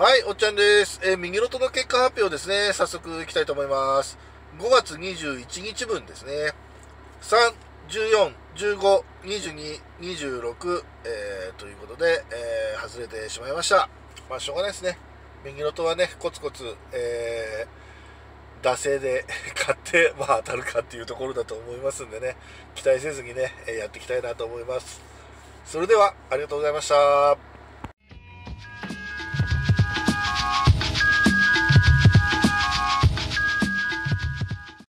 はい、おっちゃんです。右ロトの結果発表ですね。早速いきたいと思います。5月21日分ですね。3、14、15、22、26、ということで、外れてしまいました。まあ、しょうがないですね。右ロトはね、コツコツ、惰性で買って、まあ、当たるかっていうところだと思いますんでね、期待せずにね、やっていきたいなと思います。それでは、ありがとうございました。